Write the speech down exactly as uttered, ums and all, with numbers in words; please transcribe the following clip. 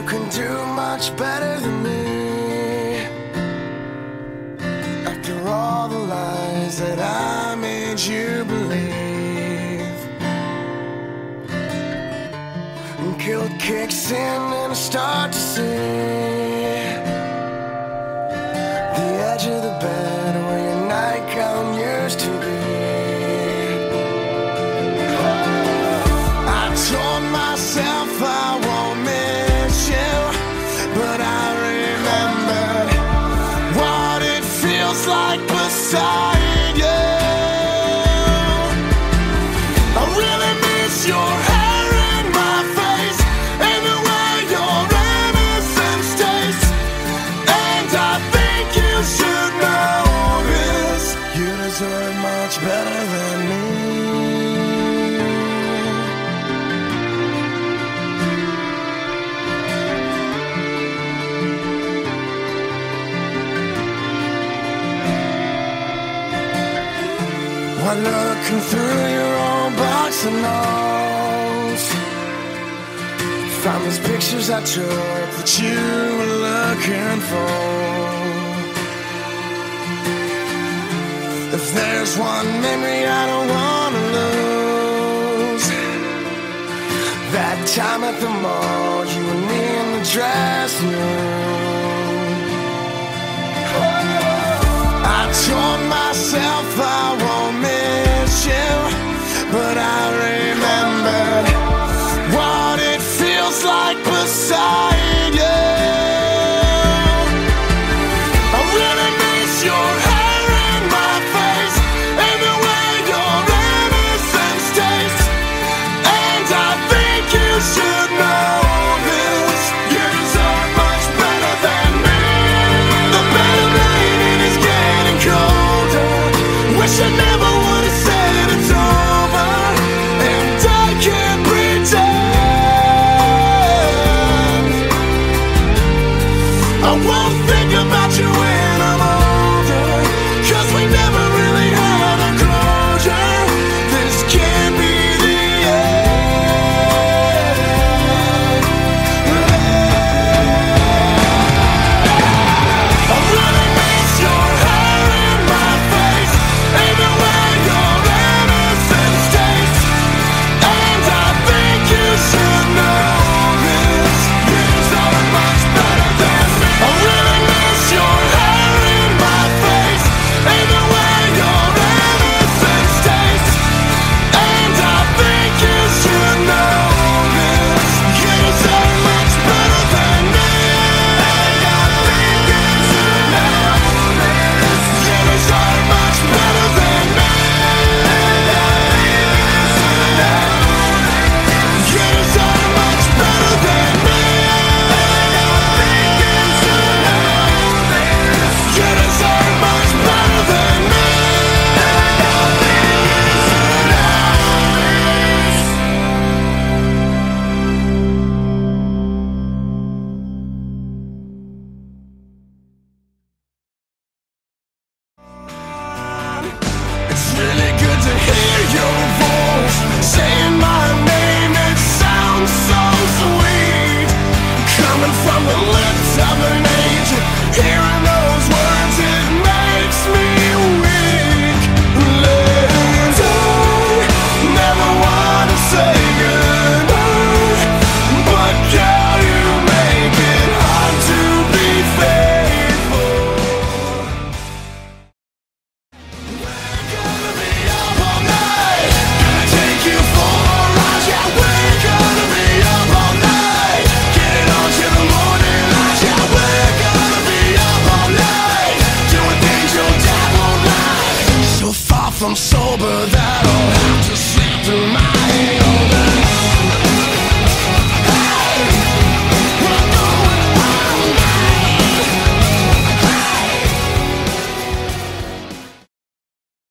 can do much better than me. After all the lies that I made you believe, and guilt kicks in and I start to see the edge of the bed where your nightgown used to be. I told myself I won't miss you, but I remembered what it feels like beside you. I really miss your hair in my face and the way your innocence tastes, and I think you should know this. You deserve much better than me. While looking through your old box of notes, found these pictures I took that you were looking for. If there's one memory I don't wanna lose, that time at the mall, you and me in the dressing room. I told myself I won't miss you, but I remembered what it feels like beside you. I really miss your hair in my face and the way your innocence tastes, and I think you should know this. You deserve much better than me. The better lady is getting colder. Wishing